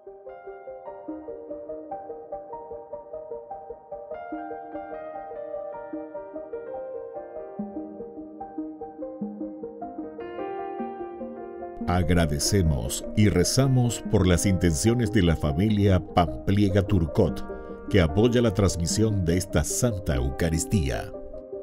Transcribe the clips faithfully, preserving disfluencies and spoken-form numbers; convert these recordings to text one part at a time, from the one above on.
Agradecemos y rezamos por las intenciones de la familia Pampliega Turcot, que apoya la transmisión de esta Santa Eucaristía.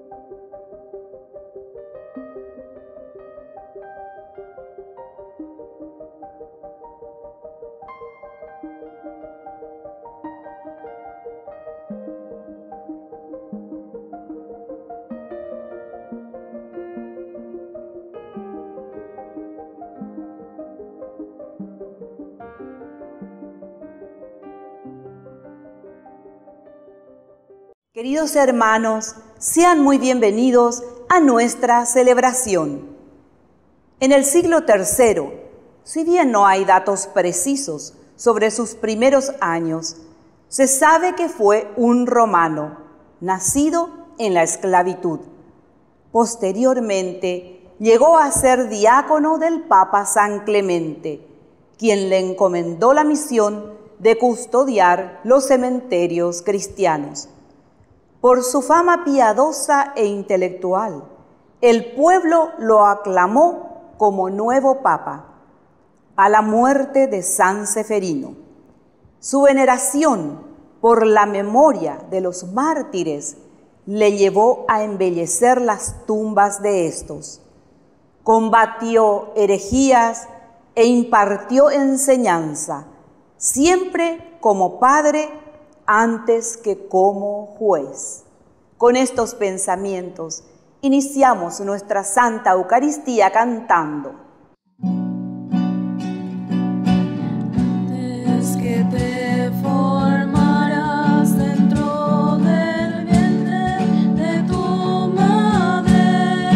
Queridos hermanos, sean muy bienvenidos a nuestra celebración. En el siglo tercero, si bien no hay datos precisos sobre sus primeros años, se sabe que fue un romano, nacido en la esclavitud. Posteriormente, llegó a ser diácono del Papa San Clemente, quien le encomendó la misión de custodiar los cementerios cristianos. Por su fama piadosa e intelectual, el pueblo lo aclamó como nuevo papa. A la muerte de San Seferino, su veneración por la memoria de los mártires le llevó a embellecer las tumbas de estos. Combatió herejías e impartió enseñanza, siempre como padre antes que como juez. Con estos pensamientos, iniciamos nuestra Santa Eucaristía cantando. Antes que te formaras dentro del vientre de tu madre,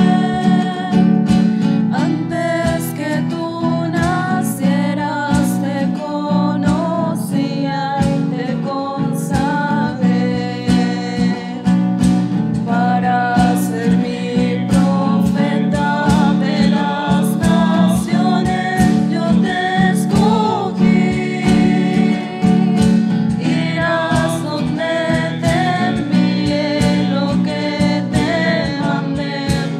antes que tú nacieras te conocía y te consagré para ser mi profeta de las naciones. Yo te escogí, irás donde te envíe, lo que te mande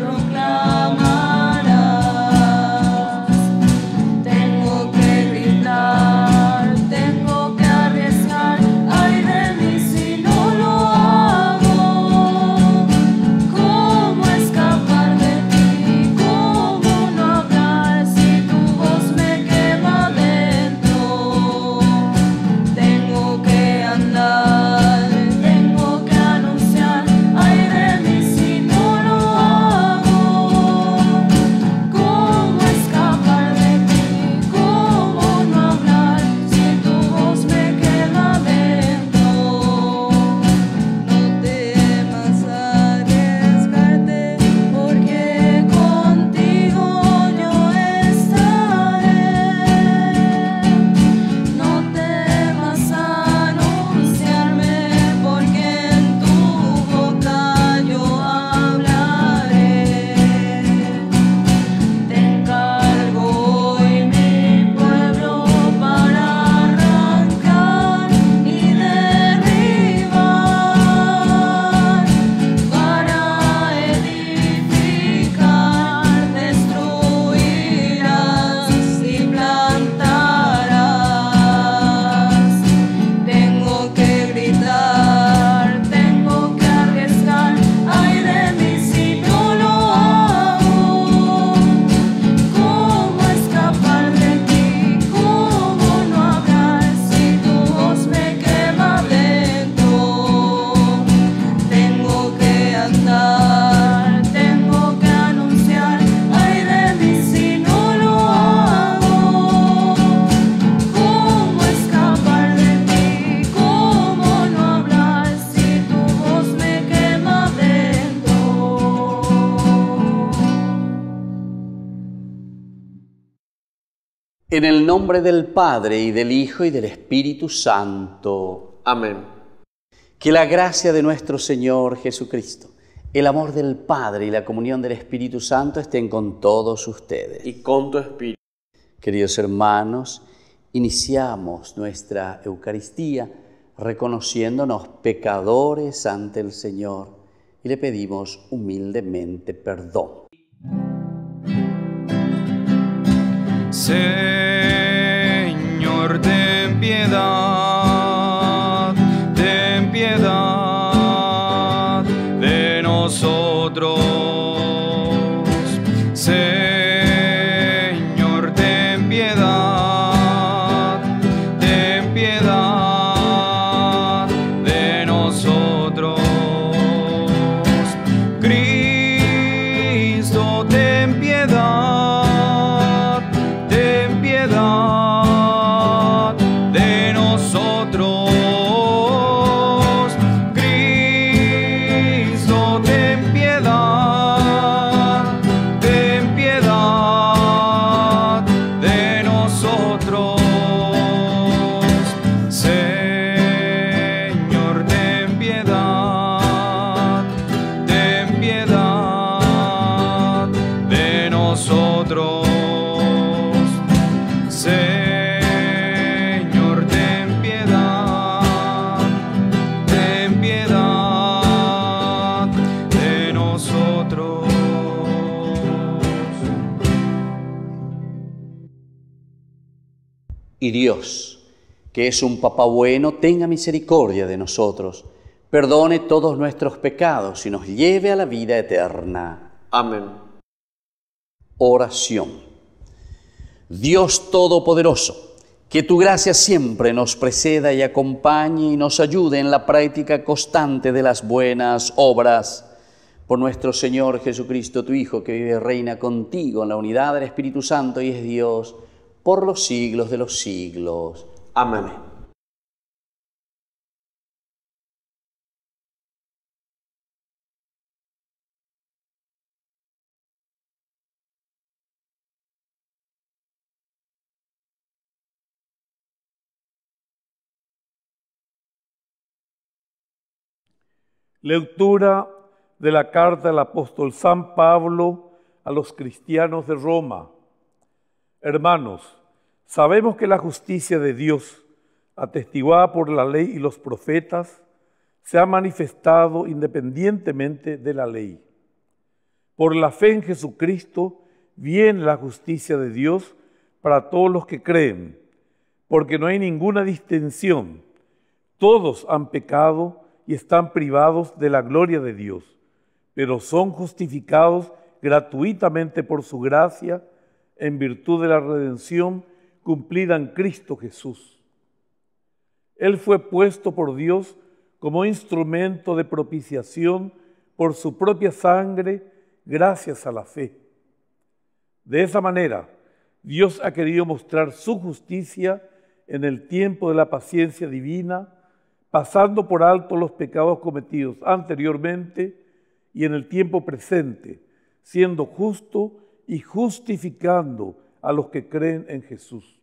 proclamarás. Tengo que gritar, tengo que arriesgar, ay de mí si no lo hago. ¿Cómo escapar de ti? ¿Cómo no hablar si tu voz me quema dentro? Tengo que andar, tengo que anunciar, ay de mí si no lo hago. ¿Cómo escapar de ti? ¿Cómo no hablar si tu voz me quema dentro? No temas arriesgarte, porque contigo yo estaré. No temas anunciarme, porque en tu boca yo hablaré. Te encargo hoy mi pueblo para arrancar y derribar, para edificar, destruirás y plantarás. Tengo que gritar, tengo que arriesgar, ay de mí si no lo hago. ¿Cómo escapar de ti? ¿Cómo no hablar si tu voz me quema dentro? Tengo que andar, tengo que anunciar, ay de mí si no lo hago. ¿Cómo escapar de ti? ¿Cómo no hablar si tu voz me quema dentro? En el nombre del Padre, y del Hijo, y del Espíritu Santo. Amén. Que la gracia de nuestro Señor Jesucristo, el amor del Padre y la comunión del Espíritu Santo estén con todos ustedes. Y con tu espíritu. Queridos hermanos, Iniciamos nuestra Eucaristía reconociéndonos pecadores ante el Señor y le pedimos humildemente perdón. Señor, ten piedad, ten piedad de nosotros. Señor, ten piedad, ten piedad de nosotros. Cristo, ten piedad, ten piedad de nosotros. Cristo, ten piedad, ten piedad de nosotros. Señor, ten piedad, ten piedad de nosotros. Señor, ten piedad, ten piedad de nosotros. Y Dios, que es un Papá bueno, tenga misericordia de nosotros, perdone todos nuestros pecados y nos lleve a la vida eterna. Amén. Oración. Dios Todopoderoso, que tu gracia siempre nos preceda y acompañe y nos ayude en la práctica constante de las buenas obras. Por nuestro Señor Jesucristo, tu Hijo, que vive y reina contigo en la unidad del Espíritu Santo y es Dios por los siglos de los siglos. Amén. Lectura de la carta del apóstol San Pablo a los cristianos de Roma. Hermanos, sabemos que la justicia de Dios, atestiguada por la ley y los profetas, se ha manifestado independientemente de la ley. Por la fe en Jesucristo viene la justicia de Dios para todos los que creen, porque no hay ninguna distinción. Todos han pecado y están privados de la gloria de Dios, pero son justificados gratuitamente por su gracia en virtud de la redención cumplida en Cristo Jesús. Él fue puesto por Dios como instrumento de propiciación por su propia sangre gracias a la fe. De esa manera, Dios ha querido mostrar su justicia en el tiempo de la paciencia divina, pasando por alto los pecados cometidos anteriormente y en el tiempo presente, siendo justo y justificando a los que creen en Jesús.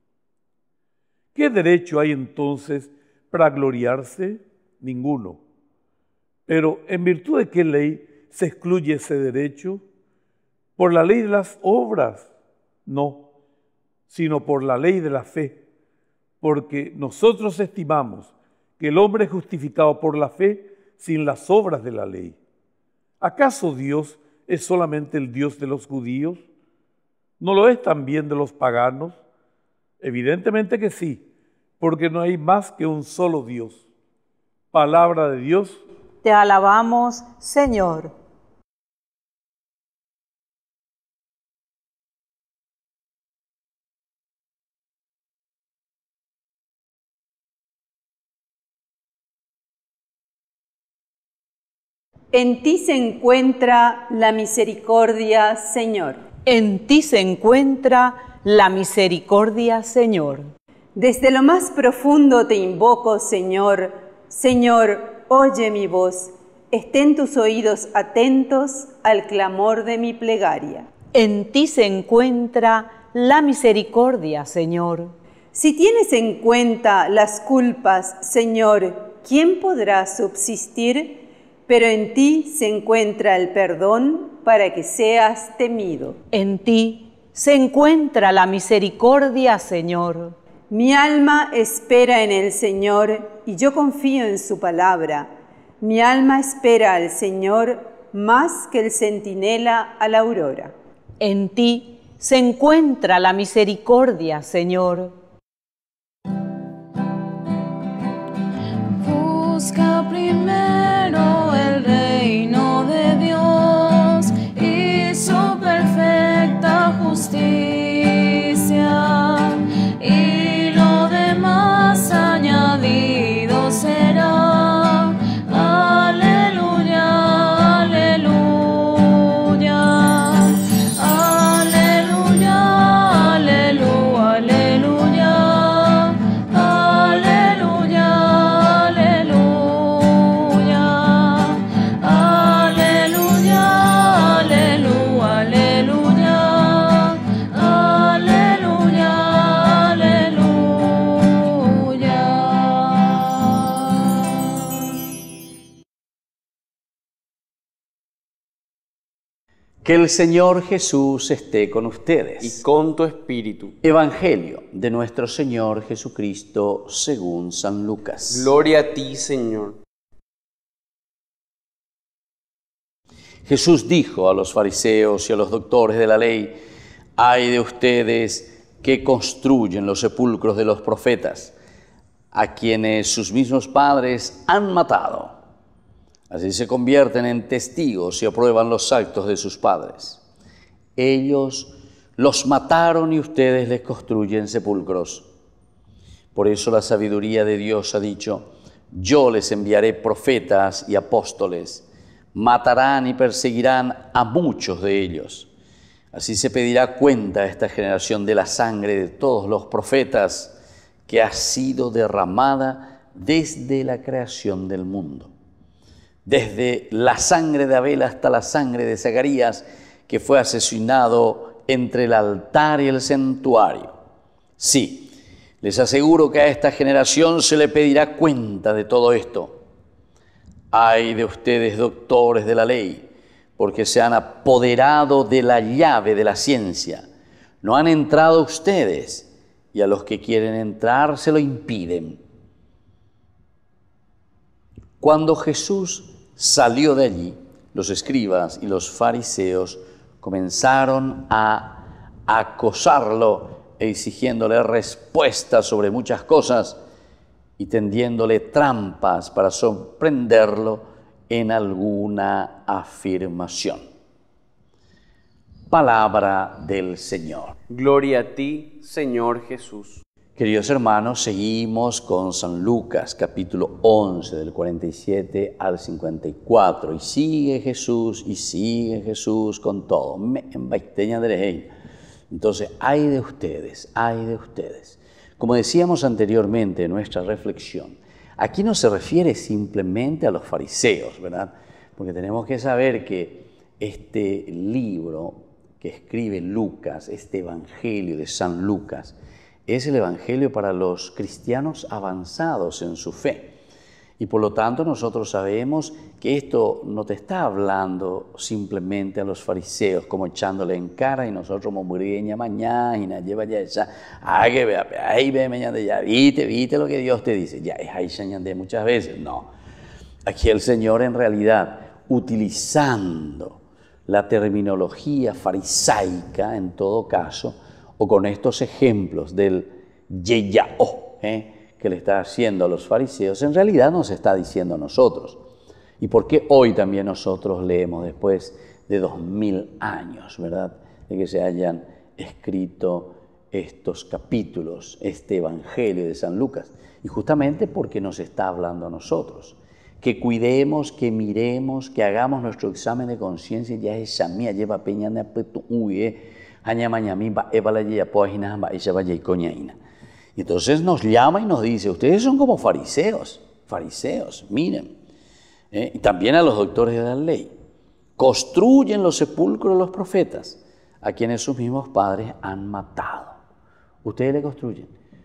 ¿Qué derecho hay entonces para gloriarse? Ninguno. Pero ¿en virtud de qué ley se excluye ese derecho? ¿Por la ley de las obras? No, sino por la ley de la fe, porque nosotros estimamos que el hombre es justificado por la fe sin las obras de la ley. ¿Acaso Dios es solamente el Dios de los judíos? ¿No lo es también de los paganos? Evidentemente que sí, porque no hay más que un solo Dios. Palabra de Dios. Te alabamos, Señor. En ti se encuentra la misericordia, Señor. En ti se encuentra la misericordia, Señor. Desde lo más profundo te invoco, Señor. Señor, oye mi voz. Estén tus oídos atentos al clamor de mi plegaria. En ti se encuentra la misericordia, Señor. Si tienes en cuenta las culpas, Señor, ¿quién podrá subsistir? Pero en ti se encuentra el perdón para que seas temido. En ti se encuentra la misericordia, Señor. Mi alma espera en el Señor y yo confío en su palabra. Mi alma espera al Señor más que el centinela a la aurora. En ti se encuentra la misericordia, Señor. Busca primero el reino de Dios y su perfecta justicia, y lo demás añadido será. Aleluya, aleluya, aleluya, aleluya, aleluya, aleluya, aleluya, aleluya, aleluya, aleluya, aleluya. Que el Señor Jesús esté con ustedes. Y con tu espíritu. Evangelio de nuestro Señor Jesucristo según San Lucas. Gloria a ti, Señor. Jesús dijo a los fariseos y a los doctores de la ley: ay de ustedes que construyen los sepulcros de los profetas, a quienes sus mismos padres han matado. Así se convierten en testigos y aprueban los actos de sus padres. Ellos los mataron y ustedes les construyen sepulcros. Por eso la sabiduría de Dios ha dicho: yo les enviaré profetas y apóstoles. Matarán y perseguirán a muchos de ellos. Así se pedirá cuenta a esta generación de la sangre de todos los profetas que ha sido derramada desde la creación del mundo. Desde la sangre de Abel hasta la sangre de Zacarías, que fue asesinado entre el altar y el santuario. Sí, les aseguro que a esta generación se le pedirá cuenta de todo esto. Ay de ustedes, doctores de la ley, porque se han apoderado de la llave de la ciencia. No han entrado ustedes, y a los que quieren entrar se lo impiden. Cuando Jesús salió de allí, los escribas y los fariseos comenzaron a acosarlo, exigiéndole respuestas sobre muchas cosas y tendiéndole trampas para sorprenderlo en alguna afirmación. Palabra del Señor. Gloria a ti, Señor Jesús. Queridos hermanos, seguimos con San Lucas, capítulo once, del cuarenta y siete al cincuenta y cuatro. Y sigue Jesús, y sigue Jesús con todo. Entonces, ay de ustedes, ay de ustedes. Como decíamos anteriormente en nuestra reflexión, aquí no se refiere simplemente a los fariseos, ¿verdad? Porque tenemos que saber que este libro que escribe Lucas, este Evangelio de San Lucas, es el Evangelio para los cristianos avanzados en su fe. Y por lo tanto nosotros sabemos que esto no te está hablando simplemente a los fariseos, como echándole en cara y nosotros como muriña mañana, lleva ya esa, ay que vea, ahí ve mañana ya, viste, viste lo que Dios te dice, ya es ahí señande muchas veces, no. Aquí el Señor en realidad, utilizando la terminología farisaica en todo caso, o con estos ejemplos del yeyao, ¿eh? que le está haciendo a los fariseos, en realidad nos está diciendo a nosotros. ¿Y por qué hoy también nosotros leemos después de dos mil años, verdad? De que se hayan escrito estos capítulos, este Evangelio de San Lucas. Y justamente porque nos está hablando a nosotros. Que cuidemos, que miremos, que hagamos nuestro examen de conciencia. Ya es mía lleva peña de apeto huye. Y entonces nos llama y nos dice, ustedes son como fariseos, fariseos, miren. ¿Eh? Y también a los doctores de la ley. Construyen los sepulcros de los profetas, a quienes sus mismos padres han matado. Ustedes le construyen.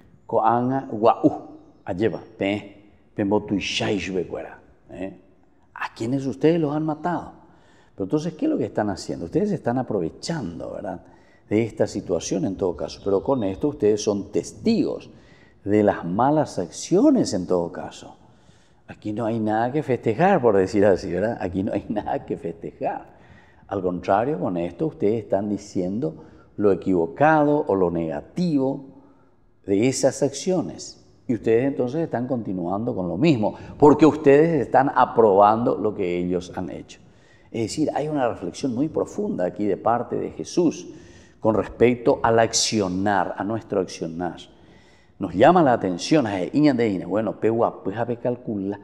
A quienes ustedes los han matado. Pero entonces, ¿qué es lo que están haciendo? Ustedes se están aprovechando, ¿verdad?, de esta situación en todo caso. Pero con esto ustedes son testigos de las malas acciones en todo caso. Aquí no hay nada que festejar, por decir así, ¿verdad? Aquí no hay nada que festejar. Al contrario, con esto ustedes están diciendo lo equivocado o lo negativo de esas acciones. Y ustedes entonces están continuando con lo mismo, porque ustedes están aprobando lo que ellos han hecho. Es decir, hay una reflexión muy profunda aquí de parte de Jesús con respecto al accionar, a nuestro accionar. Nos llama la atención, bueno, pe calcula,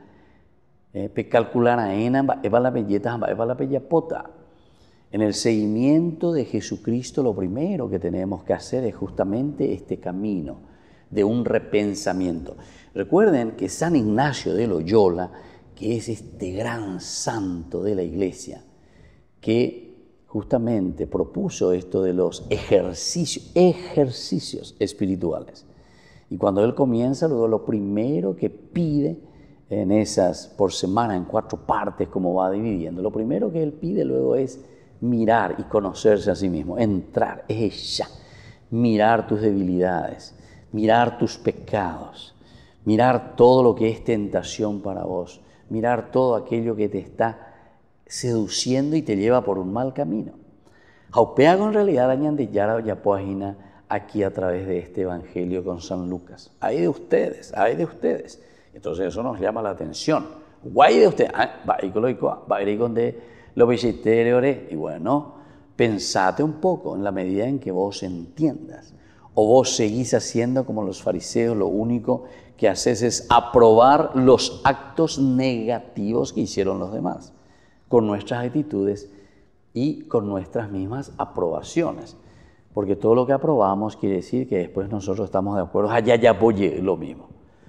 pe calcular a ena, eva la belleta, eva la bellapota. En el seguimiento de Jesucristo, lo primero que tenemos que hacer es justamente este camino de un repensamiento. Recuerden que San Ignacio de Loyola, que es este gran santo de la Iglesia, que justamente propuso esto de los ejercicios, ejercicios espirituales. Y cuando él comienza, luego lo primero que pide en esas, por semana, en cuatro partes, como va dividiendo, lo primero que él pide luego es mirar y conocerse a sí mismo, entrar, es ella, mirar tus debilidades, mirar tus pecados, mirar todo lo que es tentación para vos, mirar todo aquello que te está seduciendo y te lleva por un mal camino. Jaupeago en realidad añade ya ya página aquí a través de este evangelio con San Lucas. Hay de ustedes, hay de ustedes. Entonces eso nos llama la atención. Guay de ustedes, va a ir con de lo vegetariore. Y bueno, pensate un poco en la medida en que vos entiendas. O vos seguís haciendo como los fariseos, lo único que haces es aprobar los actos negativos que hicieron los demás, con nuestras actitudes y con nuestras mismas aprobaciones. Porque todo lo que aprobamos quiere decir que después nosotros estamos de acuerdo, allá ya apoyé lo mismo.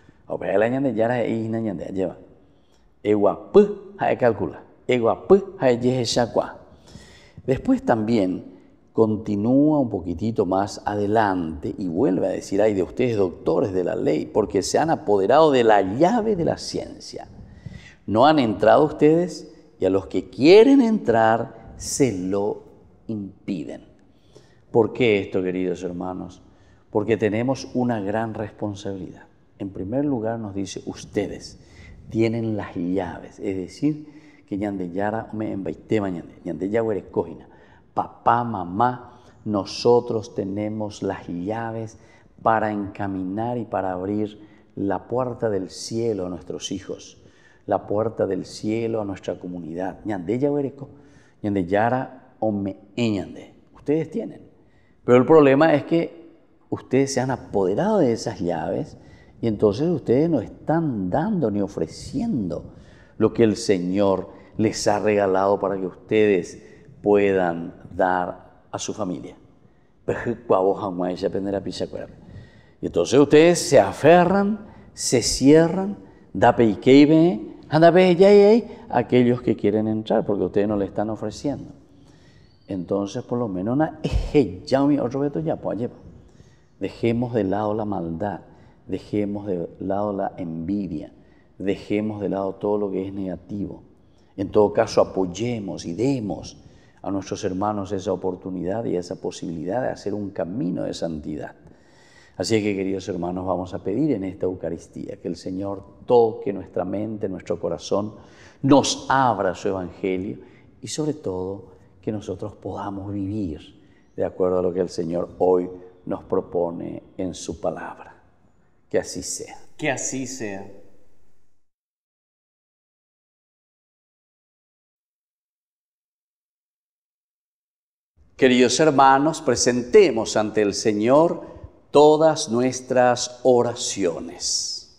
Después también continúa un poquitito más adelante y vuelve a decir, ay de ustedes doctores de la ley, porque se han apoderado de la llave de la ciencia. No han entrado ustedes y a los que quieren entrar se lo impiden. ¿Por qué esto, queridos hermanos? Porque tenemos una gran responsabilidad. En primer lugar nos dice, ustedes tienen las llaves, es decir, que yandeyara me embaitema yandeya huerecojina. Papá, mamá, nosotros tenemos las llaves para encaminar y para abrir la puerta del cielo a nuestros hijos, la puerta del cielo a nuestra comunidad. Yandeya huereco, yandeyara ome eñande. Ustedes tienen. Pero el problema es que ustedes se han apoderado de esas llaves y entonces ustedes no están dando ni ofreciendo lo que el Señor les ha regalado para que ustedes puedan dar a su familia. Y entonces ustedes se aferran, se cierran, a aquellos que quieren entrar porque ustedes no le están ofreciendo. Entonces, por lo menos, una dejemos de lado la maldad, dejemos de lado la envidia, dejemos de lado todo lo que es negativo. En todo caso, apoyemos y demos a nuestros hermanos esa oportunidad y esa posibilidad de hacer un camino de santidad. Así que, queridos hermanos, vamos a pedir en esta Eucaristía que el Señor toque nuestra mente, nuestro corazón, nos abra su Evangelio y, sobre todo, que nosotros podamos vivir de acuerdo a lo que el Señor hoy nos propone en su palabra. Que así sea. Que así sea. Queridos hermanos, presentemos ante el Señor todas nuestras oraciones.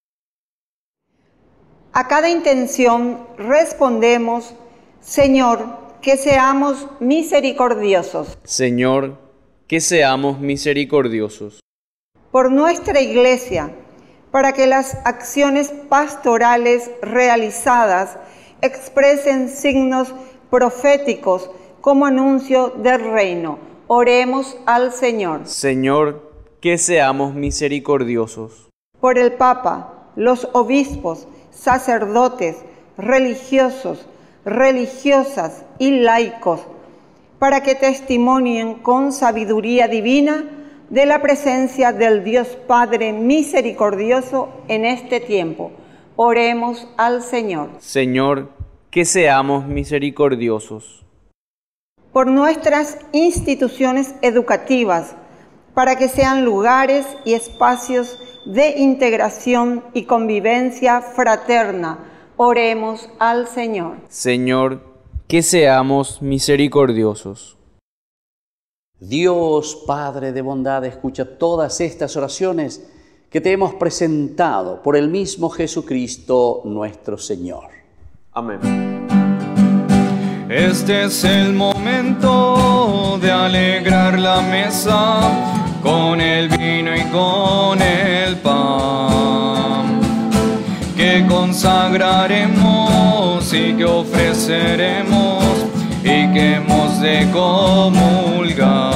A cada intención respondemos, Señor, que seamos misericordiosos. Señor, que seamos misericordiosos. Por nuestra Iglesia, para que las acciones pastorales realizadas expresen signos proféticos como anuncio del reino. Oremos al Señor. Señor, que seamos misericordiosos. Por el Papa, los obispos, sacerdotes, religiosos, religiosas y laicos, para que testimonien con sabiduría divina de la presencia del Dios Padre misericordioso en este tiempo. Oremos al Señor. Señor, que seamos misericordiosos. Por nuestras instituciones educativas, para que sean lugares y espacios de integración y convivencia fraterna, oremos al Señor. Señor, que seamos misericordiosos. Dios, Padre de bondad, escucha todas estas oraciones que te hemos presentado por el mismo Jesucristo nuestro Señor. Amén. Este es el momento de alegrar la mesa con el vino y con el pan, que consagraremos y que ofreceremos y que hemos de comulgar.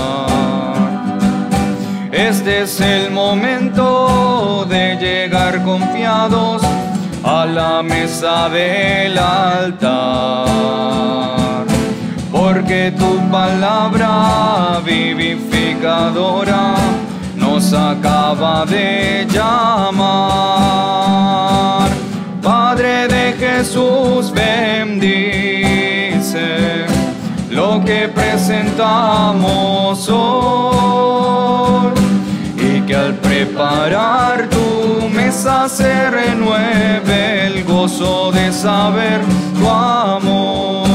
Este es el momento de llegar confiados a la mesa del altar, porque tu palabra vivificadora nos acaba de llamar. Padre de Jesús, bendice lo que presentamos hoy, y que al preparar tu mesa se renueve el gozo de saber tu amor.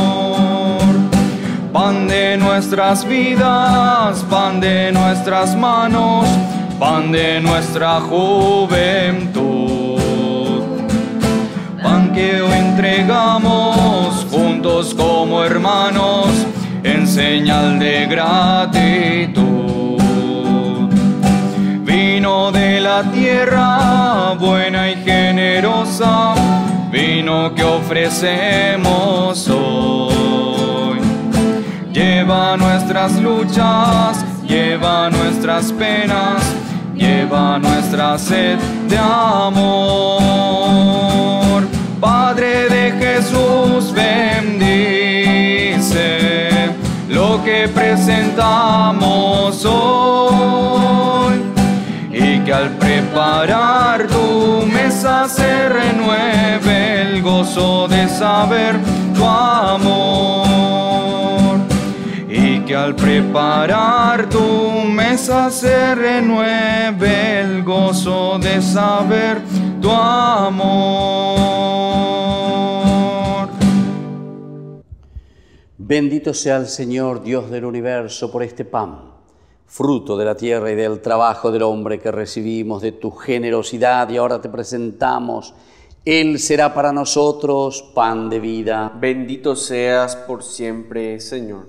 Pan de nuestras vidas, pan de nuestras manos, pan de nuestra juventud, pan que hoy entregamos juntos como hermanos en señal de gratitud. Vino de la tierra buena y generosa, vino que ofrecemos hoy. Lleva nuestras luchas, lleva nuestras penas, lleva nuestra sed de amor. Padre de Jesús, bendice lo que presentamos hoy, y que al preparar tu mesa se renueve el gozo de saber tu amor, y que al preparar tu mesa se renueve el gozo de saber tu amor. Bendito sea el Señor, Dios del universo, por este pan, fruto de la tierra y del trabajo del hombre que recibimos de tu generosidad y ahora te presentamos. Él será para nosotros pan de vida. Bendito seas por siempre, Señor.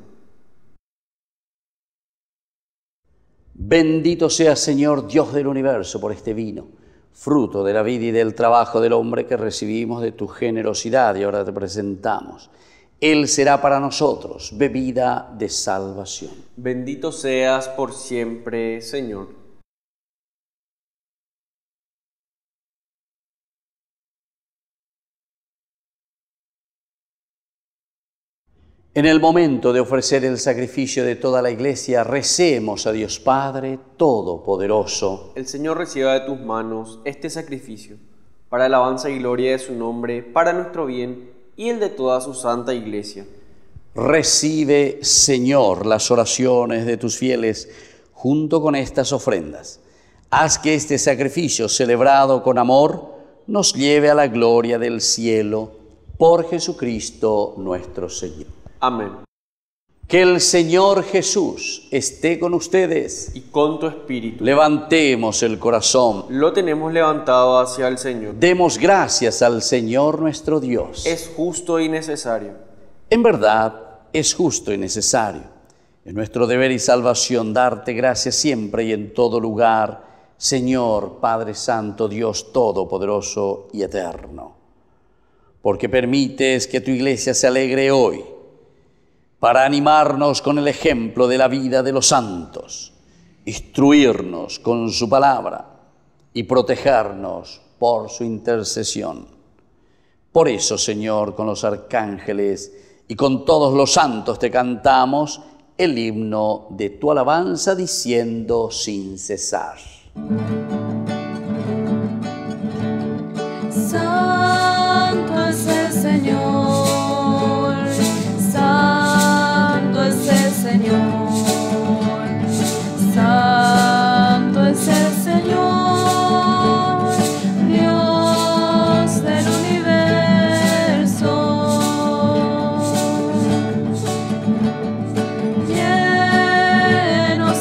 Bendito sea, Señor, Dios del universo, por este vino, fruto de la vida y del trabajo del hombre que recibimos de tu generosidad y ahora te presentamos. Él será para nosotros bebida de salvación. Bendito seas por siempre, Señor. En el momento de ofrecer el sacrificio de toda la Iglesia, recemos a Dios Padre Todopoderoso. El Señor reciba de tus manos este sacrificio, para alabanza y gloria de su nombre, para nuestro bien y el de toda su santa Iglesia. Recibe, Señor, las oraciones de tus fieles junto con estas ofrendas. Haz que este sacrificio celebrado con amor nos lleve a la gloria del cielo, por Jesucristo nuestro Señor. Amén. Que el Señor Jesús esté con ustedes. Y con tu espíritu. Levantemos el corazón. Lo tenemos levantado hacia el Señor. Demos gracias al Señor nuestro Dios. Es justo y necesario. En verdad, es justo y necesario. Es nuestro deber y salvación darte gracias siempre y en todo lugar, Señor, Padre Santo, Dios Todopoderoso y Eterno. Porque permites que tu Iglesia se alegre hoy, para animarnos con el ejemplo de la vida de los santos, instruirnos con su palabra y protegernos por su intercesión. Por eso, Señor, con los arcángeles y con todos los santos te cantamos el himno de tu alabanza diciendo sin cesar. Santo es el Señor, santo es el Señor, santo es el Señor, Dios del universo. Llenos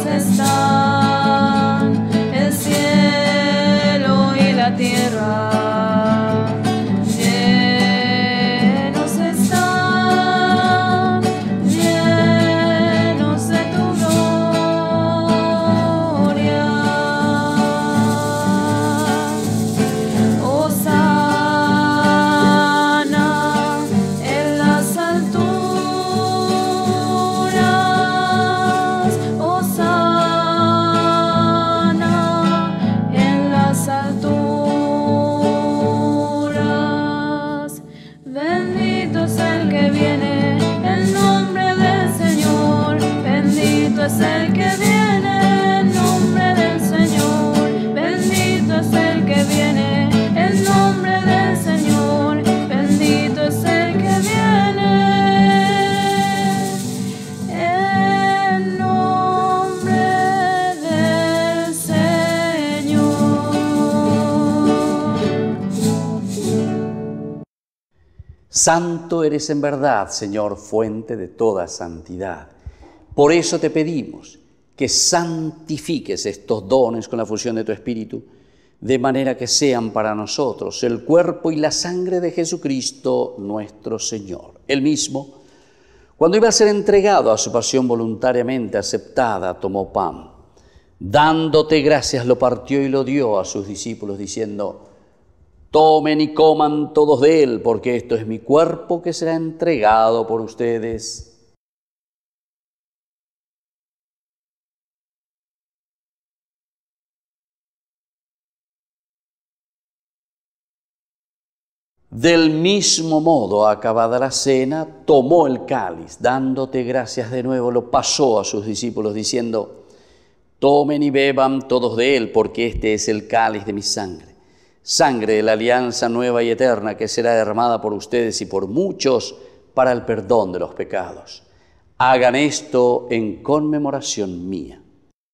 están el cielo y la tierra. Santo eres en verdad, Señor, fuente de toda santidad. Por eso te pedimos que santifiques estos dones con la fusión de tu Espíritu, de manera que sean para nosotros el cuerpo y la sangre de Jesucristo nuestro Señor. Él mismo, cuando iba a ser entregado a su pasión voluntariamente aceptada, tomó pan. Dándote gracias, lo partió y lo dio a sus discípulos, diciendo: tomen y coman todos de él, porque esto es mi cuerpo que será entregado por ustedes. Del mismo modo, acabada la cena, tomó el cáliz, dándote gracias de nuevo, lo pasó a sus discípulos, diciendo: tomen y beban todos de él, porque este es el cáliz de mi sangre. Sangre de la alianza nueva y eterna que será derramada por ustedes y por muchos para el perdón de los pecados. Hagan esto en conmemoración mía.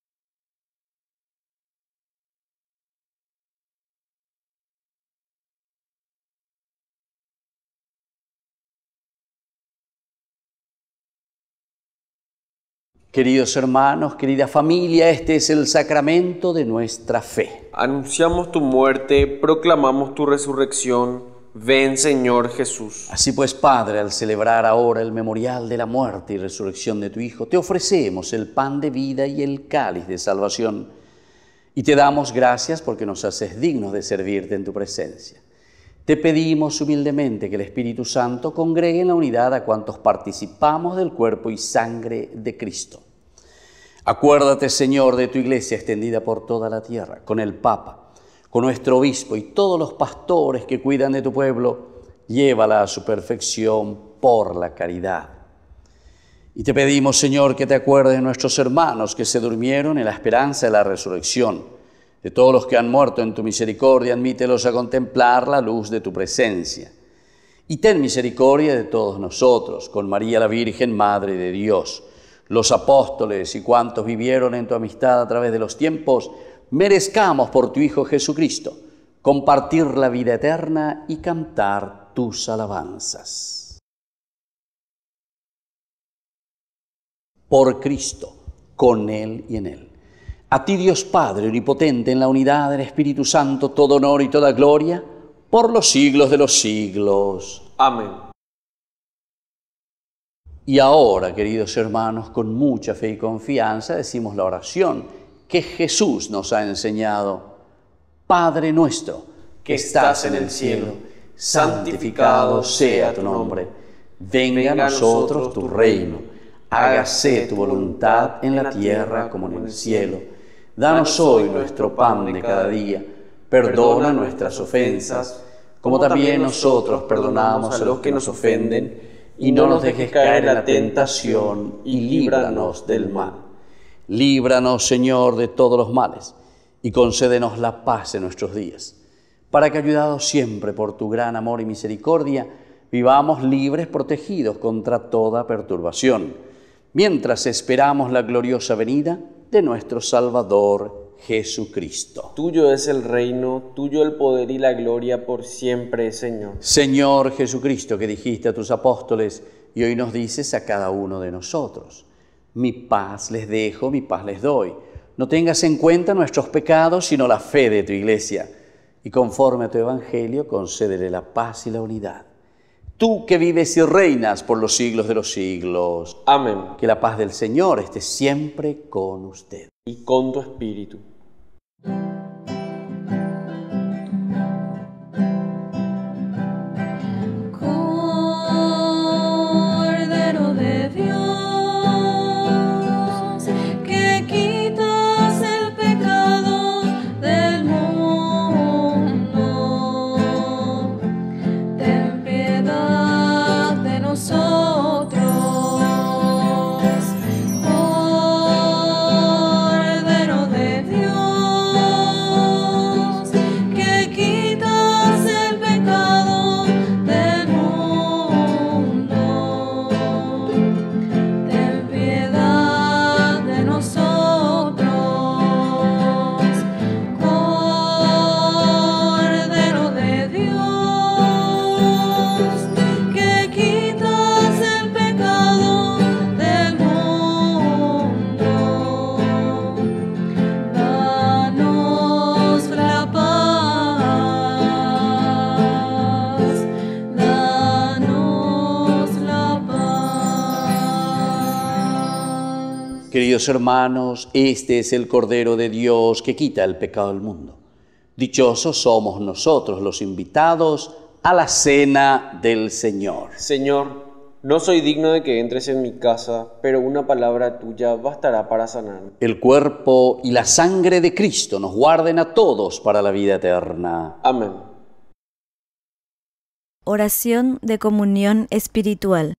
Queridos hermanos, querida familia, este es el sacramento de nuestra fe. Anunciamos tu muerte, proclamamos tu resurrección. Ven, Señor Jesús. Así pues, Padre, al celebrar ahora el memorial de la muerte y resurrección de tu Hijo, te ofrecemos el pan de vida y el cáliz de salvación. Y te damos gracias porque nos haces dignos de servirte en tu presencia. Te pedimos humildemente que el Espíritu Santo congregue en la unidad a cuantos participamos del cuerpo y sangre de Cristo. Acuérdate, Señor, de tu iglesia extendida por toda la tierra, con el Papa, con nuestro obispo y todos los pastores que cuidan de tu pueblo. Llévala a su perfección por la caridad. Y te pedimos, Señor, que te acuerdes de nuestros hermanos que se durmieron en la esperanza de la resurrección. De todos los que han muerto en tu misericordia, admítelos a contemplar la luz de tu presencia. Y ten misericordia de todos nosotros, con María la Virgen, Madre de Dios, los apóstoles y cuantos vivieron en tu amistad a través de los tiempos, merezcamos por tu Hijo Jesucristo compartir la vida eterna y cantar tus alabanzas. Por Cristo, con Él y en Él. A ti, Dios Padre Omnipotente, en la unidad del Espíritu Santo, todo honor y toda gloria, por los siglos de los siglos. Amén. Y ahora, queridos hermanos, con mucha fe y confianza decimos la oración que Jesús nos ha enseñado. Padre nuestro, que estás en el cielo, santificado sea tu nombre. Venga a nosotros tu reino. Hágase tu voluntad en la tierra como en el cielo. Danos hoy nuestro pan de cada día. Perdona nuestras ofensas, como también nosotros perdonamos a los que nos ofenden. y no nos dejes caer en la tentación, y líbranos del mal. Líbranos, Señor, de todos los males, y concédenos la paz en nuestros días, para que, ayudados siempre por tu gran amor y misericordia, vivamos libres, protegidos contra toda perturbación, mientras esperamos la gloriosa venida de nuestro Salvador Jesucristo. Tuyo es el reino, tuyo el poder y la gloria por siempre, Señor. Señor Jesucristo, que dijiste a tus apóstoles y hoy nos dices a cada uno de nosotros: mi paz les dejo, mi paz les doy. No tengas en cuenta nuestros pecados, sino la fe de tu Iglesia. Y conforme a tu evangelio, concédele la paz y la unidad. Tú que vives y reinas por los siglos de los siglos. Amén. Que la paz del Señor esté siempre con usted. Y con tu espíritu. Cordero de Dios, que quitas el pecado del mundo, ten piedad de nosotros. Cordero de Dios, que quitas el pecado del mundo, ten piedad de nosotros. Cordero de Dios, que quitas el pecado del mundo, danos la paz, danos la paz. Queridos hermanos, este es el Cordero de Dios que quita el pecado del mundo. Dichosos somos nosotros los invitados a la cena del Señor. Señor, no soy digno de que entres en mi casa, pero una palabra tuya bastará para sanarme. El cuerpo y la sangre de Cristo nos guarden a todos para la vida eterna. Amén. Oración de comunión espiritual.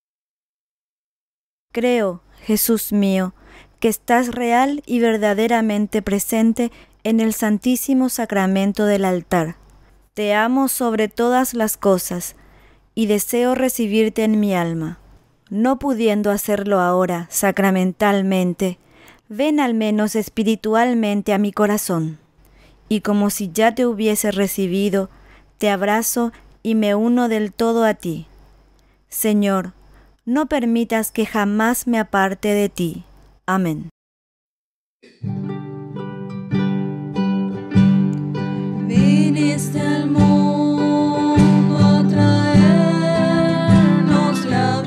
Creo, Jesús mío, que estás real y verdaderamente presente en el Santísimo Sacramento del altar. Te amo sobre todas las cosas y deseo recibirte en mi alma. No pudiendo hacerlo ahora sacramentalmente, ven al menos espiritualmente a mi corazón. Y como si ya te hubiese recibido, te abrazo y me uno del todo a ti. Señor, no permitas que jamás me aparte de ti. Amén. Viniste al mundo a traernos la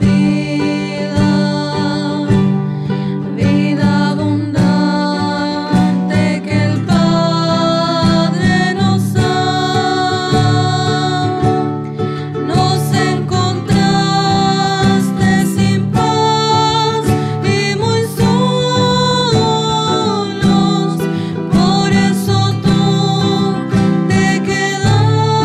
vida, vida abundante que el Padre nos da. Nos encontraste sin paz y muy solos, por eso tú te quedaste.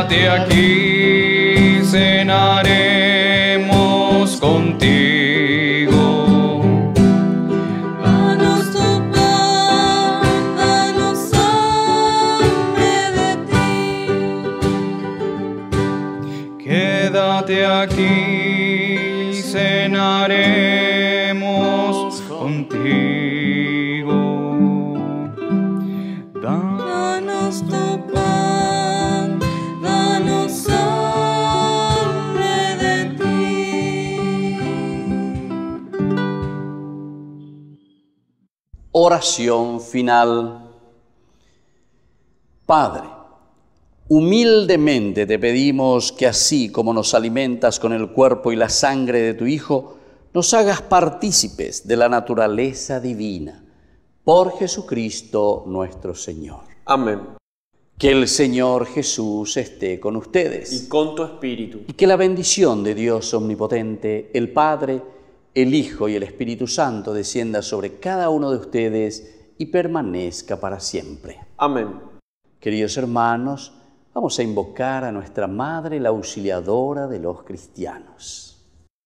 Quédate aquí, cenaremos contigo. Danos tu pan, danos hambre de ti. Quédate aquí, cenaremos contigo. Danos tu pan, danos hambre de ti. Oración final. Padre, humildemente te pedimos que así como nos alimentas con el cuerpo y la sangre de tu Hijo, nos hagas partícipes de la naturaleza divina. Por Jesucristo nuestro Señor. Amén. Que el Señor Jesús esté con ustedes. Y con tu espíritu. Y que la bendición de Dios omnipotente, el Padre, el Hijo y el Espíritu Santo descienda sobre cada uno de ustedes y permanezca para siempre. Amén. Queridos hermanos, vamos a invocar a nuestra Madre, la auxiliadora de los cristianos.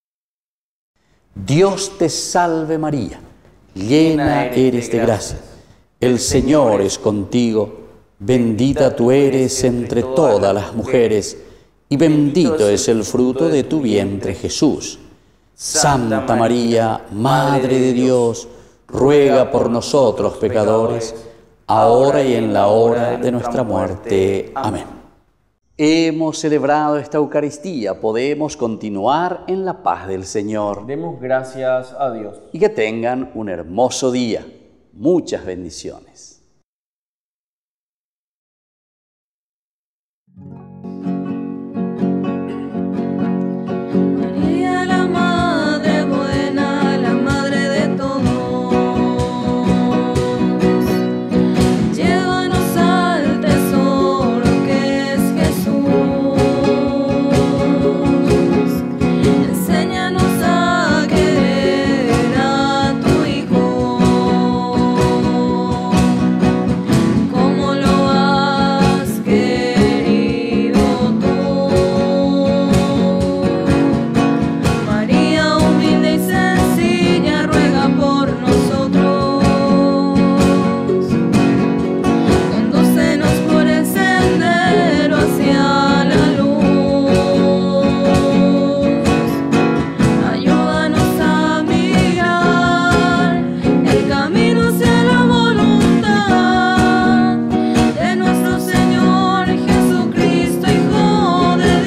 Dios te salve María, llena eres de gracia. El Señor es contigo, bendita tú eres entre todas las mujeres, y bendito es el fruto de tu vientre Jesús. Santa María, Madre de Dios, ruega por nosotros pecadores, ahora y en la hora de nuestra muerte. Amén. Hemos celebrado esta Eucaristía, podemos continuar en la paz del Señor. Demos gracias a Dios. Y que tengan un hermoso día. Muchas bendiciones. María la Madre buena, la Madre de todos, llévanos al tesoro que es Jesús. Enséñanos a querer a tu Hijo, como lo has querido tú. María humilde y sencilla, ruega por nosotros. Condúcenos por el sendero hacia la luz. Ayúdanos a mirar el camino hacia la voluntad de nuestro Señor Jesucristo, Hijo de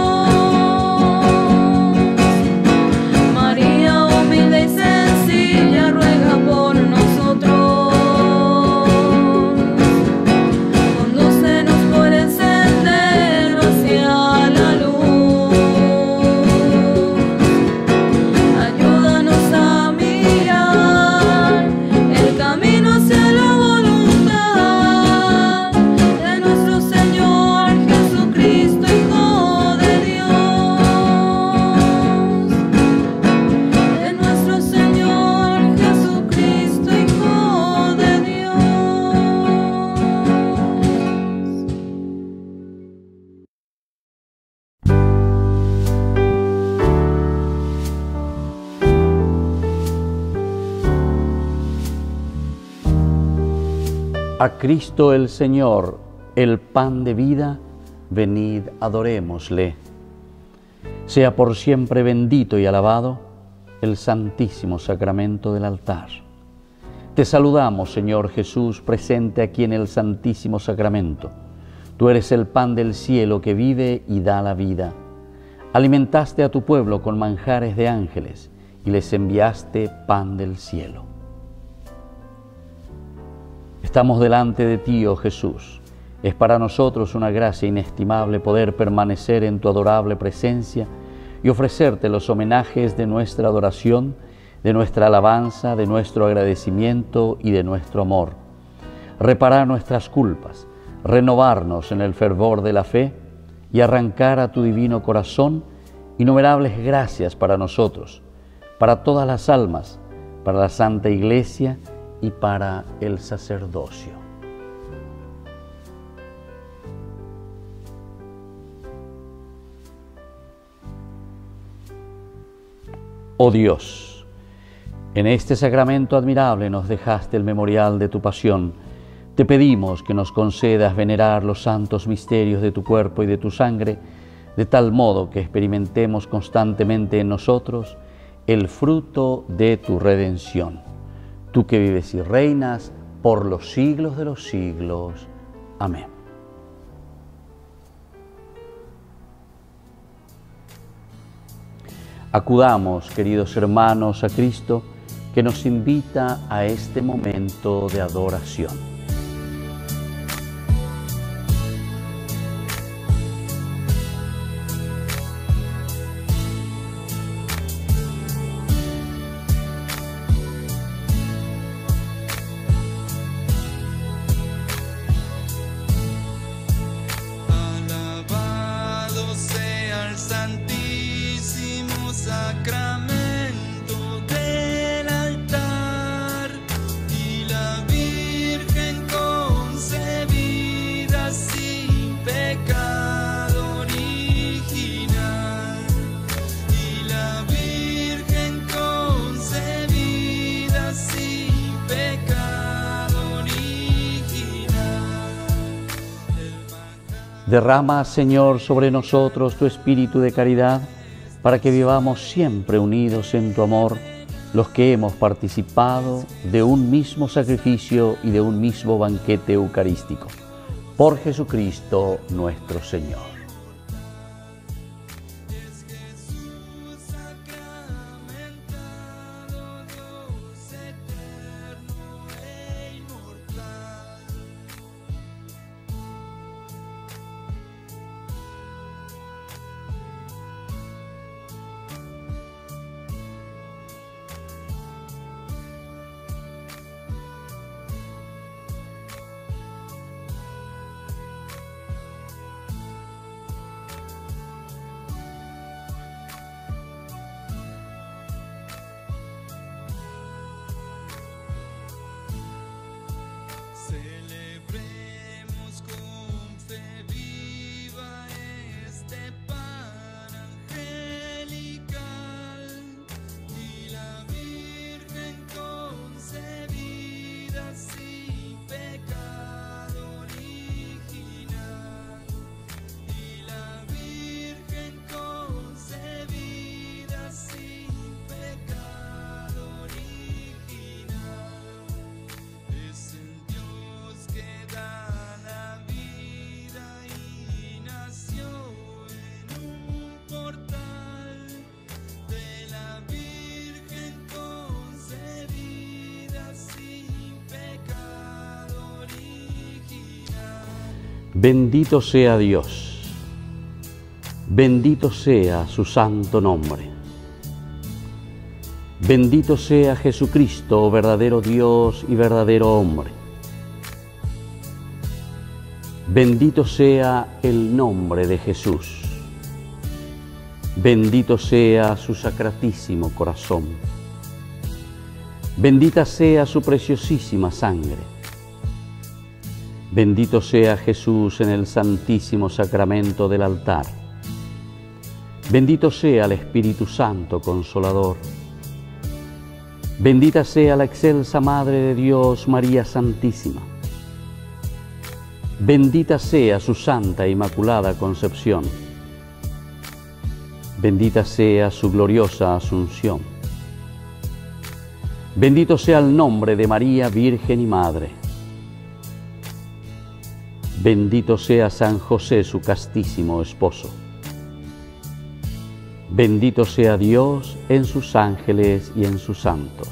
Dios. María humilde y sencilla, ruega por nosotros. Condúcenos por el sendero hacia la luz. Ayúdanos a mirar el camino hacia la voluntad de nuestro Señor Jesucristo, Hijo de Dios. De nuestro Señor Jesucristo, Hijo de Dios. A Cristo el Señor, el pan de vida, venid, adorémosle. Sea por siempre bendito y alabado el santísimo sacramento del altar. Te saludamos, Señor Jesús, presente aquí en el santísimo sacramento. Tú eres el pan del cielo que vive y da la vida. Alimentaste a tu pueblo con manjares de ángeles y les enviaste pan del cielo. Estamos delante de ti, oh Jesús. Es para nosotros una gracia inestimable poder permanecer en tu adorable presencia y ofrecerte los homenajes de nuestra adoración, de nuestra alabanza, de nuestro agradecimiento y de nuestro amor. Reparar nuestras culpas, renovarnos en el fervor de la fe y arrancar a tu divino corazón innumerables gracias para nosotros, para todas las almas, para la Santa Iglesia y para el sacerdocio. Oh Dios, en este sacramento admirable nos dejaste el memorial de tu pasión. Te pedimos que nos concedas venerar los santos misterios de tu cuerpo y de tu sangre, de tal modo que experimentemos constantemente en nosotros el fruto de tu redención. Tú que vives y reinas por los siglos de los siglos. Amén. Acudamos, queridos hermanos, a Cristo, que nos invita a este momento de adoración. Derrama, Señor, sobre nosotros tu espíritu de caridad, para que vivamos siempre unidos en tu amor, los que hemos participado de un mismo sacrificio y de un mismo banquete eucarístico. Por Jesucristo nuestro Señor. Bendito sea Dios, bendito sea su santo nombre. Bendito sea Jesucristo, verdadero Dios y verdadero hombre. Bendito sea el nombre de Jesús. Bendito sea su sacratísimo corazón. Bendita sea su preciosísima sangre. Bendito sea Jesús en el santísimo sacramento del altar. Bendito sea el Espíritu Santo Consolador. Bendita sea la excelsa Madre de Dios, María Santísima. Bendita sea su Santa e Inmaculada Concepción. Bendita sea su gloriosa Asunción. Bendito sea el nombre de María, Virgen y Madre. Bendito sea San José, su castísimo esposo. Bendito sea Dios en sus ángeles y en sus santos.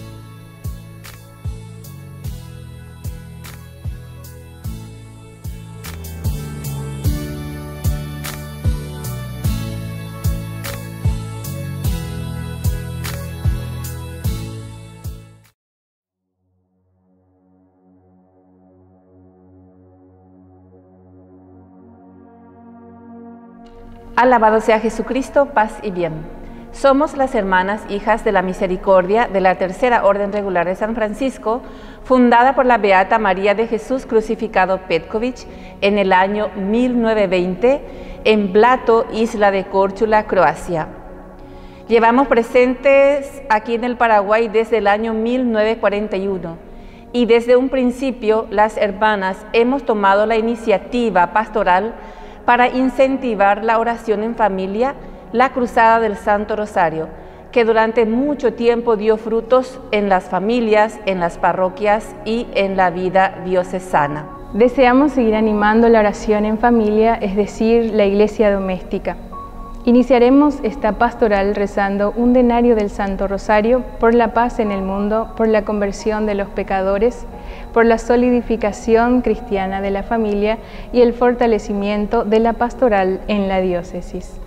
Alabado sea Jesucristo, paz y bien. Somos las hermanas hijas de la misericordia de la Tercera Orden Regular de San Francisco, fundada por la Beata María de Jesús Crucificado Petković en el año mil novecientos veinte en Blato, isla de Córčula, Croacia. Llevamos presentes aquí en el Paraguay desde el año mil novecientos cuarenta y uno y desde un principio las hermanas hemos tomado la iniciativa pastoral para incentivar la oración en familia, la Cruzada del Santo Rosario, que durante mucho tiempo dio frutos en las familias, en las parroquias y en la vida diocesana. Deseamos seguir animando la oración en familia, es decir, la iglesia doméstica. Iniciaremos esta pastoral rezando un denario del Santo Rosario por la paz en el mundo, por la conversión de los pecadores, por la solidificación cristiana de la familia y el fortalecimiento de la pastoral en la diócesis.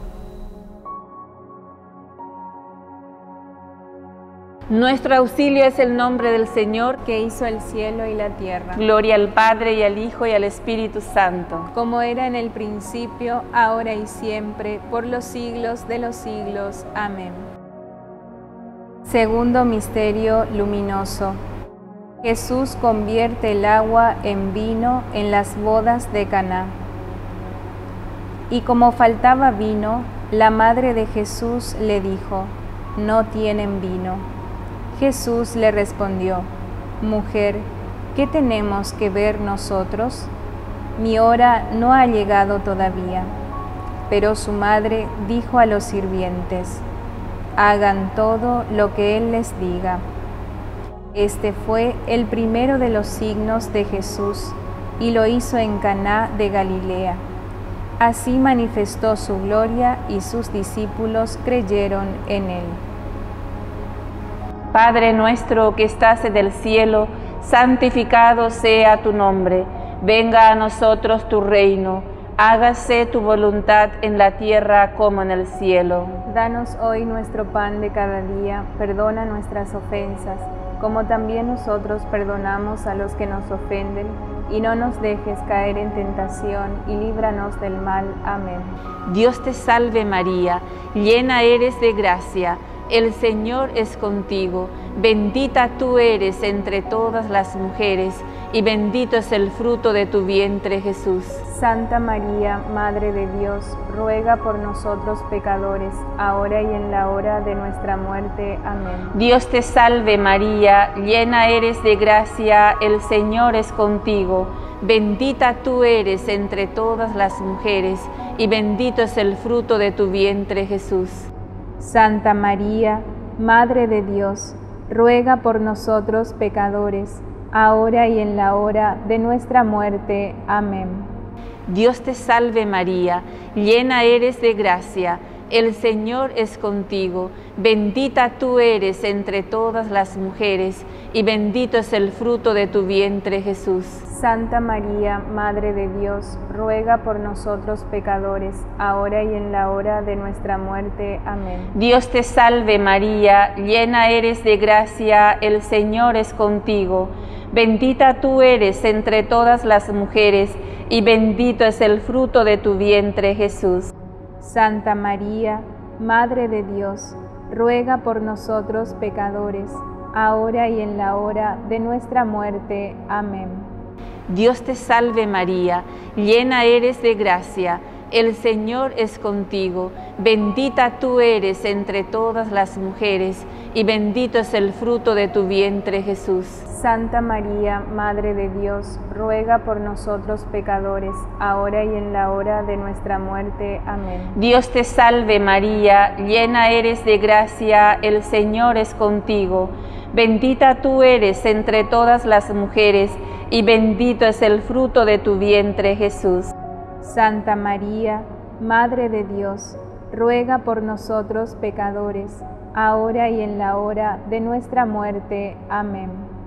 Nuestro auxilio es el nombre del Señor, que hizo el cielo y la tierra. Gloria al Padre, y al Hijo, y al Espíritu Santo. Como era en el principio, ahora y siempre, por los siglos de los siglos. Amén. Segundo misterio luminoso. Jesús convierte el agua en vino en las bodas de Caná. Y como faltaba vino, la madre de Jesús le dijo: no tienen vino. Jesús le respondió: mujer, ¿qué tenemos que ver nosotros? Mi hora no ha llegado todavía. Pero su madre dijo a los sirvientes: hagan todo lo que Él les diga. Este fue el primero de los signos de Jesús, y lo hizo en Caná de Galilea. Así manifestó su gloria, y sus discípulos creyeron en Él. Padre nuestro que estás en el cielo, santificado sea tu nombre. Venga a nosotros tu reino. Hágase tu voluntad en la tierra como en el cielo. Danos hoy nuestro pan de cada día. Perdona nuestras ofensas, como también nosotros perdonamos a los que nos ofenden. Y no nos dejes caer en tentación, y líbranos del mal. Amén. Dios te salve María, llena eres de gracia. El Señor es contigo, bendita tú eres entre todas las mujeres, y bendito es el fruto de tu vientre, Jesús. Santa María, Madre de Dios, ruega por nosotros pecadores, ahora y en la hora de nuestra muerte. Amén. Dios te salve María, llena eres de gracia, el Señor es contigo, bendita tú eres entre todas las mujeres, y bendito es el fruto de tu vientre, Jesús. Santa María, Madre de Dios, ruega por nosotros pecadores, ahora y en la hora de nuestra muerte. Amén. Dios te salve María, llena eres de gracia, el Señor es contigo, bendita tú eres entre todas las mujeres, y bendito es el fruto de tu vientre, Jesús. Santa María, Madre de Dios, ruega por nosotros pecadores, ahora y en la hora de nuestra muerte. Amén. Dios te salve María, llena eres de gracia, el Señor es contigo, bendita tú eres entre todas las mujeres, y bendito es el fruto de tu vientre, Jesús. Santa María, Madre de Dios, ruega por nosotros pecadores, ahora y en la hora de nuestra muerte. Amén. Dios te salve María, llena eres de gracia, el Señor es contigo, bendita tú eres entre todas las mujeres, y bendito es el fruto de tu vientre, Jesús. Santa María, Madre de Dios, ruega por nosotros pecadores, ahora y en la hora de nuestra muerte. Amén. Dios te salve María, llena eres de gracia, el Señor es contigo, bendita tú eres entre todas las mujeres, y bendito es el fruto de tu vientre, Jesús. Santa María, Madre de Dios, ruega por nosotros pecadores, ahora y en la hora de nuestra muerte. Amén.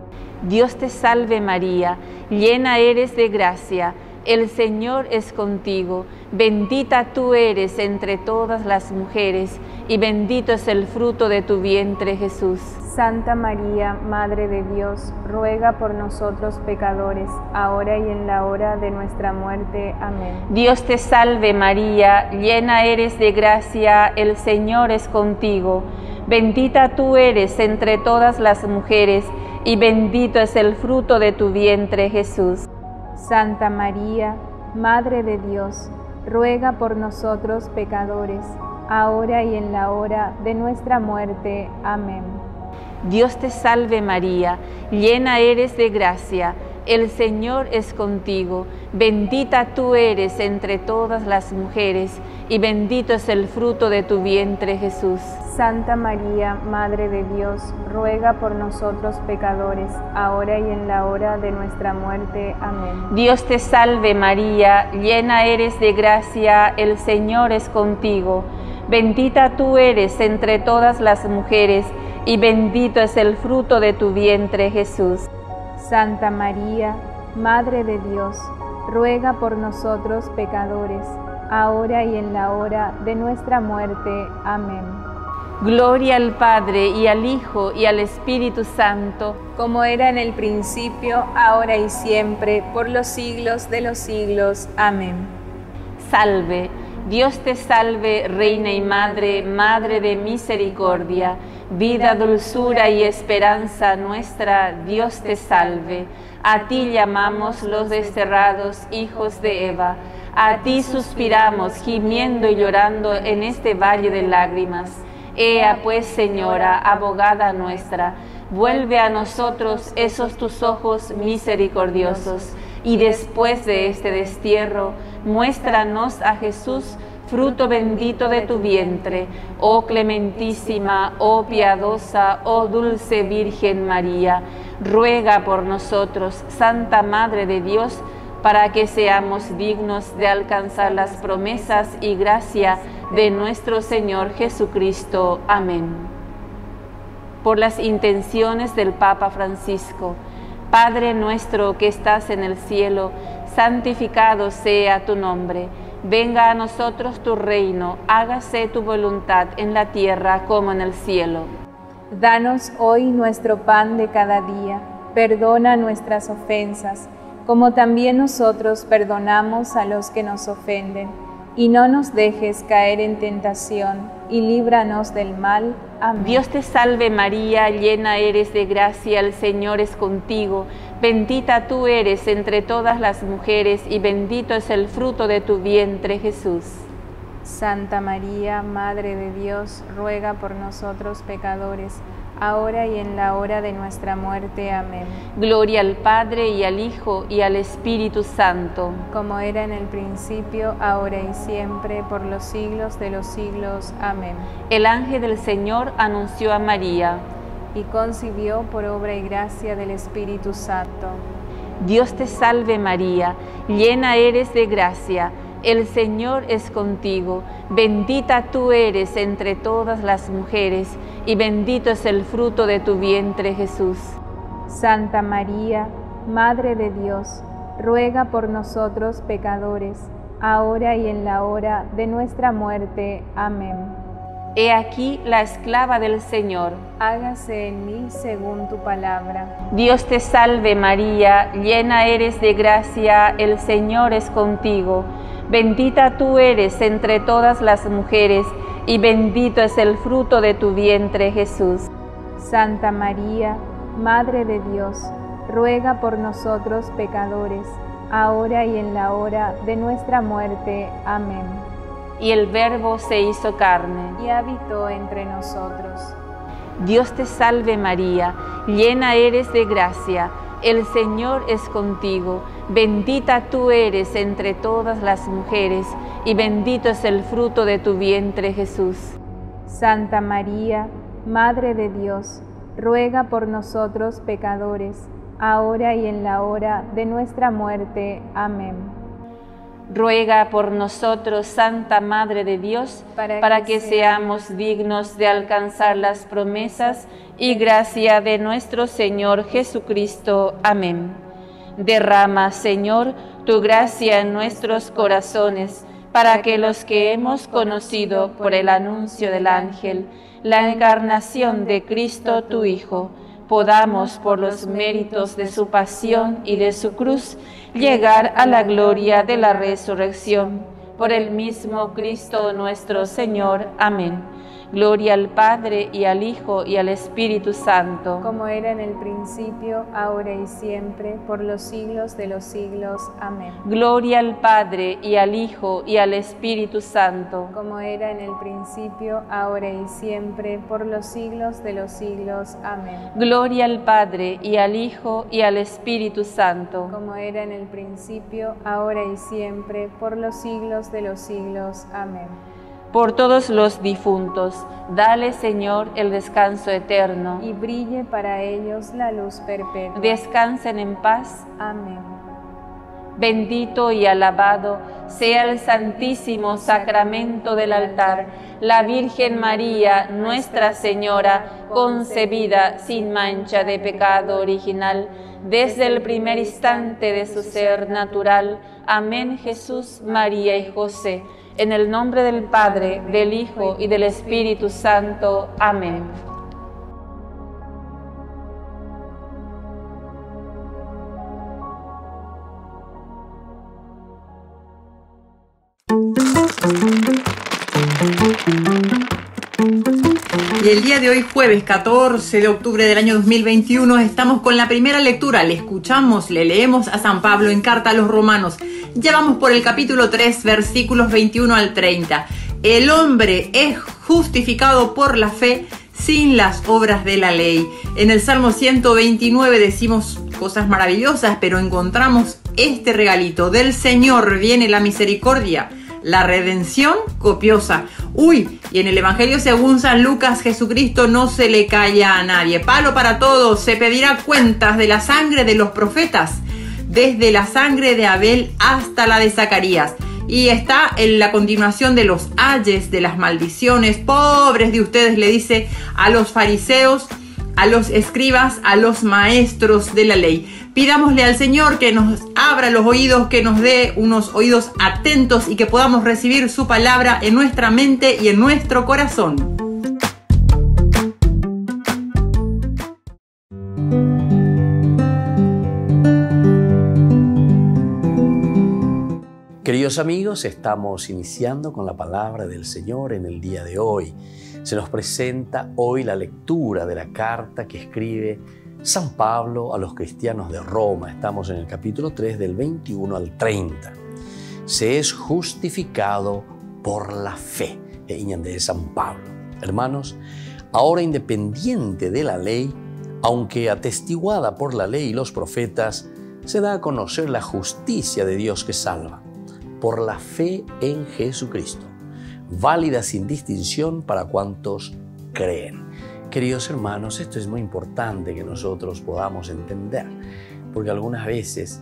Dios te salve María, llena eres de gracia, el Señor es contigo, bendita tú eres entre todas las mujeres, y bendito es el fruto de tu vientre, Jesús. Santa María, Madre de Dios, ruega por nosotros pecadores, ahora y en la hora de nuestra muerte. Amén. Dios te salve María, llena eres de gracia, el Señor es contigo, bendita tú eres entre todas las mujeres, y bendito es el fruto de tu vientre, Jesús. Santa María, Madre de Dios, ruega por nosotros pecadores, ahora y en la hora de nuestra muerte. Amén. Dios te salve María, llena eres de gracia, el Señor es contigo, bendita tú eres entre todas las mujeres, y bendito es el fruto de tu vientre, Jesús. Santa María, Madre de Dios, ruega por nosotros pecadores, ahora y en la hora de nuestra muerte. Amén. Dios te salve María, llena eres de gracia, el Señor es contigo, bendita tú eres entre todas las mujeres, y bendito es el fruto de tu vientre, Jesús. Santa María, Madre de Dios, ruega por nosotros pecadores, ahora y en la hora de nuestra muerte. Amén. Gloria al Padre, y al Hijo, y al Espíritu Santo, como era en el principio, ahora y siempre, por los siglos de los siglos. Amén. Salve, Dios te salve, Reina y Madre, Madre de misericordia, vida, dulzura y esperanza nuestra, Dios te salve. A ti llamamos los desterrados hijos de Eva, a ti suspiramos, gimiendo y llorando en este valle de lágrimas. Ea pues, Señora, abogada nuestra, vuelve a nosotros esos tus ojos misericordiosos, y después de este destierro, muéstranos a Jesús, fruto bendito de tu vientre, oh clementísima, oh piadosa, oh dulce Virgen María, ruega por nosotros, Santa Madre de Dios, para que seamos dignos de alcanzar las promesas y gracia de nuestro Señor Jesucristo. Amén. Por las intenciones del Papa Francisco, Padre nuestro que estás en el cielo, santificado sea tu nombre. Venga a nosotros tu reino, hágase tu voluntad en la tierra como en el cielo. Danos hoy nuestro pan de cada día, perdona nuestras ofensas, como también nosotros perdonamos a los que nos ofenden. Y no nos dejes caer en tentación, y líbranos del mal. Amén. Dios te salve María, llena eres de gracia, el Señor es contigo. Bendita tú eres entre todas las mujeres, y bendito es el fruto de tu vientre, Jesús. Santa María, Madre de Dios, ruega por nosotros pecadores, ahora y en la hora de nuestra muerte. Amén. Gloria al Padre, y al Hijo, y al Espíritu Santo. Como era en el principio, ahora y siempre, por los siglos de los siglos. Amén. El ángel del Señor anunció a María, y concibió por obra y gracia del Espíritu Santo. Dios te salve María, llena eres de gracia, el Señor es contigo, bendita tú eres entre todas las mujeres, y bendito es el fruto de tu vientre, Jesús. Santa María, Madre de Dios, ruega por nosotros pecadores, ahora y en la hora de nuestra muerte. Amén. He aquí la esclava del Señor. Hágase en mí según tu palabra. Dios te salve María, llena eres de gracia, el Señor es contigo. Bendita tú eres entre todas las mujeres, y bendito es el fruto de tu vientre, Jesús. Santa María, Madre de Dios, ruega por nosotros pecadores, ahora y en la hora de nuestra muerte. Amén. Y el Verbo se hizo carne, y habitó entre nosotros. Dios te salve María, llena eres de gracia, el Señor es contigo, bendita tú eres entre todas las mujeres, y bendito es el fruto de tu vientre, Jesús. Santa María, Madre de Dios, ruega por nosotros pecadores, ahora y en la hora de nuestra muerte. Amén. Ruega por nosotros, Santa Madre de Dios, para, para que, que seamos dignos de alcanzar las promesas y gracia de nuestro Señor Jesucristo. Amén. Derrama, Señor, tu gracia en nuestros corazones, para que los que hemos conocido por el anuncio del ángel la encarnación de Cristo tu Hijo, podamos, por los méritos de su pasión y de su cruz, llegar a la gloria de la resurrección. Por el mismo Cristo nuestro Señor. Amén. Gloria al Padre, y al Hijo, y al Espíritu Santo. Como era en el principio, ahora y siempre, por los siglos de los siglos. Amén. Gloria al Padre, y al Hijo, y al Espíritu Santo. Como era en el principio, ahora y siempre, por los siglos de los siglos. Amén. Gloria al Padre, y al Hijo, y al Espíritu Santo. Como era en el principio, ahora y siempre, por los siglos de los siglos. Amén. Por todos los difuntos, dale, Señor, el descanso eterno. Y brille para ellos la luz perpetua. Descansen en paz. Amén. Bendito y alabado sea el santísimo sacramento del altar, la Virgen María, Nuestra Señora, concebida sin mancha de pecado original, desde el primer instante de su ser natural. Amén. Jesús, María y José. En el nombre del Padre, del Hijo y del Espíritu Santo. Amén. Y el día de hoy, jueves catorce de octubre del año dos mil veintiuno, estamos con la primera lectura. Le escuchamos, le leemos a San Pablo en carta a los romanos. Ya vamos por el capítulo tres, versículos veintiuno al treinta. El hombre es justificado por la fe sin las obras de la ley. En el Salmo ciento veintinueve decimos cosas maravillosas, pero encontramos este regalito. Del Señor viene la misericordia, la redención copiosa. Uy, y en el Evangelio según San Lucas, Jesucristo no se le calla a nadie. Palo para todos, se pedirá cuentas de la sangre de los profetas, desde la sangre de Abel hasta la de Zacarías. Y está en la continuación de los ayes, de las maldiciones. Pobres de ustedes, le dice a los fariseos, a los escribas, a los maestros de la ley. Pidámosle al Señor que nos abra los oídos, que nos dé unos oídos atentos y que podamos recibir su palabra en nuestra mente y en nuestro corazón. Queridos amigos, estamos iniciando con la palabra del Señor en el día de hoy. Se nos presenta hoy la lectura de la carta que escribe San Pablo a los cristianos de Roma. Estamos en el capítulo tres, del veintiuno al treinta. Se es justificado por la fe. De San Pablo. Hermanos, ahora independiente de la ley, aunque atestiguada por la ley y los profetas, se da a conocer la justicia de Dios que salva, por la fe en Jesucristo, válida sin distinción para cuantos creen. Queridos hermanos, esto es muy importante que nosotros podamos entender, porque algunas veces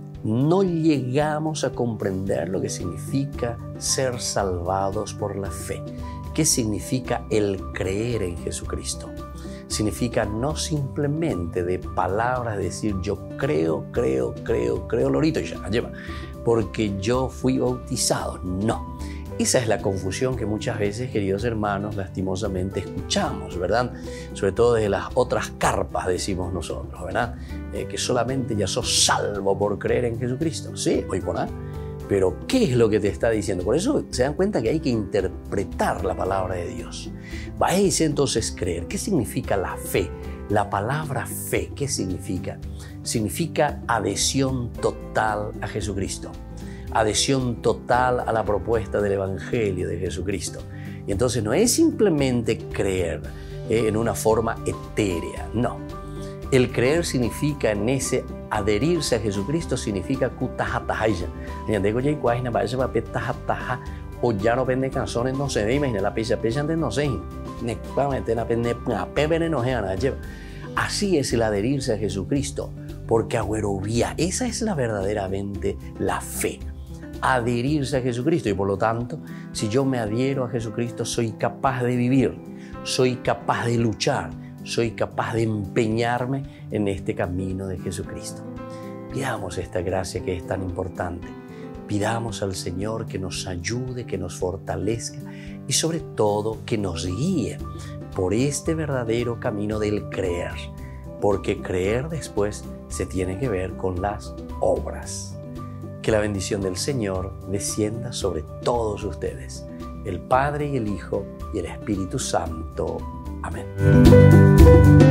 no llegamos a comprender lo que significa ser salvados por la fe. ¿Qué significa el creer en Jesucristo? Significa no simplemente de palabras decir yo creo, creo, creo, creo, lorito y ya, lleva, porque yo fui bautizado. No. Esa es la confusión que muchas veces, queridos hermanos, lastimosamente escuchamos, ¿verdad? Sobre todo desde las otras carpas, decimos nosotros, ¿verdad? Eh, que solamente ya sos salvo por creer en Jesucristo. Sí, hoy por ahí. Pero, ¿qué es lo que te está diciendo? Por eso se dan cuenta que hay que interpretar la palabra de Dios. Vais entonces creer. ¿Qué significa la fe? La palabra fe, ¿qué significa? Significa adhesión total a Jesucristo. Adhesión total a la propuesta del Evangelio de Jesucristo. Y entonces no es simplemente creer eh, en una forma etérea, no. El creer significa en ese adherirse a Jesucristo, significa kutajatahaya. Digo ya igual na vaya va petajataja o ya no vende canciones no se ve imagina la pesa pesa de no sé ne va meter la pene na pebere no lleva. Así es el adherirse a Jesucristo, porque agüerovía, esa es la verdaderamente la fe. Adherirse a Jesucristo, y por lo tanto, si yo me adhiero a Jesucristo, soy capaz de vivir, soy capaz de luchar, soy capaz de empeñarme en este camino de Jesucristo. Pidamos esta gracia que es tan importante. Pidamos al Señor que nos ayude, que nos fortalezca y sobre todo que nos guíe por este verdadero camino del creer, porque creer después se tiene que ver con las obras. Que la bendición del Señor descienda sobre todos ustedes. el Padre y el Hijo y el Espíritu Santo. Amén.